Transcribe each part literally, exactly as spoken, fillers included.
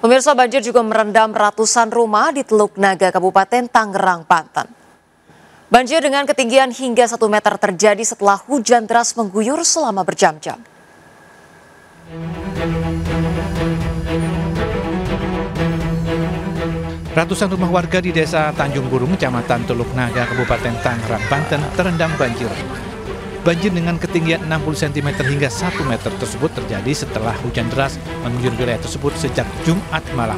Pemirsa, banjir juga merendam ratusan rumah di Teluk Naga, Kabupaten Tangerang, Banten. Banjir dengan ketinggian hingga satu meter terjadi setelah hujan deras mengguyur selama berjam-jam. Ratusan rumah warga di Desa Tanjung Burung, Kecamatan Teluk Naga, Kabupaten Tangerang, Banten terendam banjir. Banjir dengan ketinggian enam puluh sentimeter hingga satu meter tersebut terjadi setelah hujan deras mengguyur wilayah tersebut sejak Jumat malam.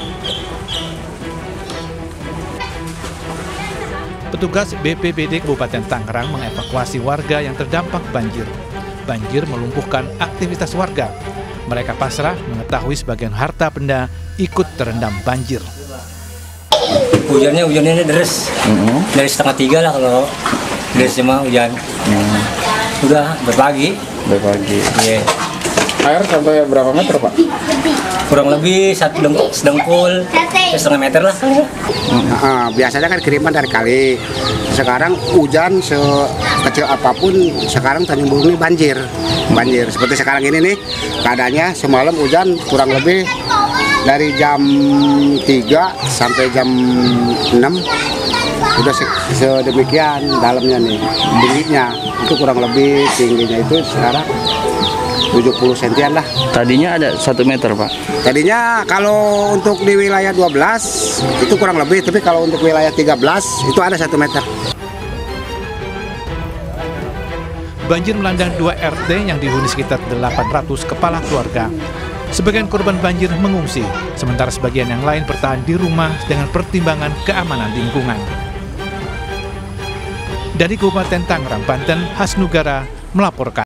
Petugas B P B D Kabupaten Tangerang mengevakuasi warga yang terdampak banjir. Banjir melumpuhkan aktivitas warga. Mereka pasrah mengetahui sebagian harta benda ikut terendam banjir. Hujannya hujannya deras, mm-hmm. dari setengah tiga lah kalau deras cuma hujan. Mm. Udah berpagi. Berpagi. Iya. Air sampai berapa meter, Pak? Kurang lebih satu dengkul, sedengkul, setengah meter lah. Nah, biasanya kan kiriman dari kali. Sekarang hujan sekecil apapun, sekarang Tanjung Burung ini banjir. Banjir seperti sekarang ini nih, keadaannya semalam hujan kurang lebih dari jam tiga sampai jam enam. Udah sedemikian dalamnya nih, tingginya itu kurang lebih tingginya itu sekarang tujuh puluh sentian lah. Tadinya ada satu meter, Pak? Tadinya kalau untuk di wilayah dua belas itu kurang lebih, tapi kalau untuk wilayah tiga belas itu ada satu meter. Banjir melanda dua R T yang dihuni sekitar delapan ratus kepala keluarga. Sebagian korban banjir mengungsi, sementara sebagian yang lain bertahan di rumah dengan pertimbangan keamanan lingkungan. Dari Kabupaten Tangerang, Banten, Hasnugara melaporkan.